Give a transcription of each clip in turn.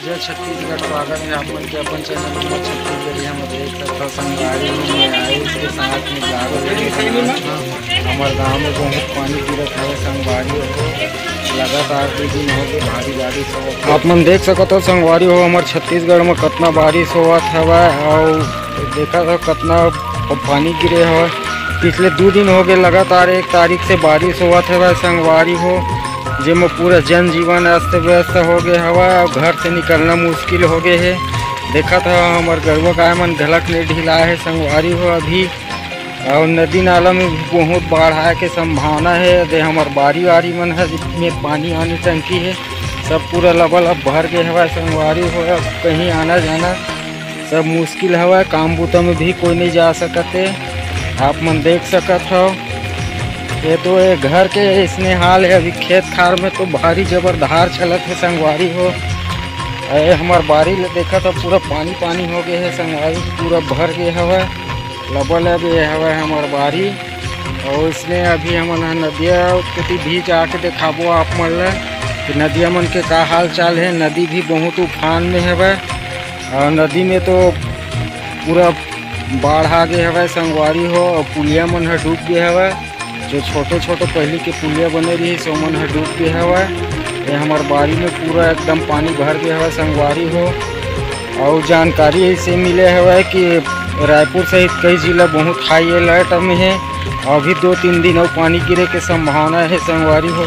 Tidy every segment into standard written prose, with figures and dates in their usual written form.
जय छत्तीसगढ़। स्वागत है आप मन के अपन चैनल नंबर छत्तीसगढ़ हम देख सकते संगवारी में आए इसके साथ में हमारे गाँव में बहुत पानी गिरत है। संगवारी हो लगातार 2 दिन हो गए भारी बारिश हो। आप मन देख सकते हो संगवारी हो हमारे छत्तीसगढ़ में कितना बारिश होवत हवा और देखा था कितना पानी गिरे हो। पिछले 2 दिन हो गए लगातार 1 तारीख से बारिश होवत है संगवारी हो, जिसमें पूरा जनजीवन अस्त व्यस्त हो गए हवा और घर से निकलना मुश्किल हो गए है। देखा था हमारे गरवा गाय मन घलक नहीं ढिला है संगवारी हो अभी, और नदी नाला में भी बहुत बाढ़ आए के संभावना है। दे हमारे बारी वारी मन है जिसमें पानी आने टंकी है सब पूरा लबल भर गए हवा संगवारी हो। कहीं आना जाना सब मुश्किल हवा, काम बूता में भी कोई नहीं जा सकते। आप मन देख सकत हो ये तो घर के इसने हाल है। अभी खेत खार में तो भारी जबरदार चलत है संगवारी हो। हमार बारी ले देखा तो पूरा पानी पानी हो गए है संगवारी, पूरा भर गए हवा लबल हवा हमार बारी। और इसमें अभी हम नदिया कुटी भी जाके दिखाबो आप मन ला कि नदिया मन के का हाल चाल है। नदी भी बहुत उफान में है और नदी में तो पूरा बाढ़ आ गए हवा संगवारी हो। और पुलिया मन है डूब गए हवा, जो छोटे छोटे पहले के पुलिया बने रही सो मन है डूब गए हवा। ये हमारे बारी में पूरा एकदम पानी भर गया हवा संगवारी हो। और जानकारी ऐसे मिले हुआ है कि रायपुर सहित कई जिला बहुत हाई अलर्ट में है। अभी 2-3 दिन और पानी गिरे के संभावना है संगवारी हो।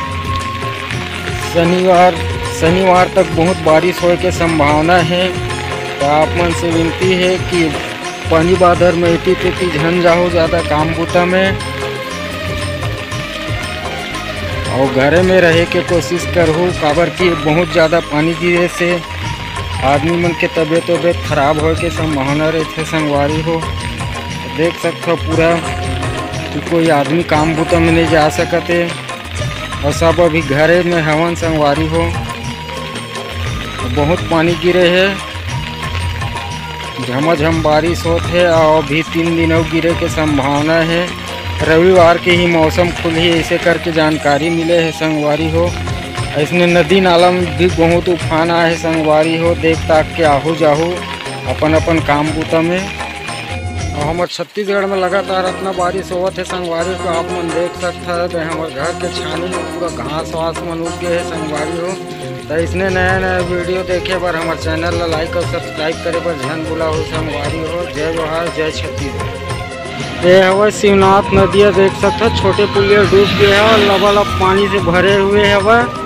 शनिवार तक बहुत बारिश होने की संभावना है। तो आप मन से विनती है कि पानी बादर में इति झन जाओ ज़्यादा काम बूता में, और घरे में रहे के कोशिश करूँ। काबर की बहुत ज़्यादा पानी गिरे से आदमी मन के तबीयत खराब हो के संभावना रहते संगवारी हो। देख सकते हो पूरा कि कोई आदमी काम बूता में नहीं जा सकते और सब अभी घरे में हवन संगवारी हो। बहुत पानी गिरे है, झमाझम बारिश होते है और अभी 3 दिन और गिरे के संभावना है। रविवार के ही मौसम खुली ऐसे करके जानकारी मिले है संगवारी हो। इसमें नदी नाला में भी बहुत उफान आए है संगवारी हो। देख ताक के आहू जाहू अपन अपन काम बूता में। और हमारे छत्तीसगढ़ में लगातार इतना बारिश होवत है संगवारी को आप मन देख सकते हैं। हमारे घर के छानी में पूरा घास वास मन उग गए है संगवारी हो। तो इसने नया वीडियो देखे पर हमारे चैनल ला लाइक और सब्सक्राइब करे पर झन बुला हो संगवारी हो। जय जोहार, जय छत्तीसगढ़। ये हवा शिवनाथ नदिया देख सकते हो, छोटे पुलिया डूब गए हैं और लबालब पानी से भरे हुए हवा।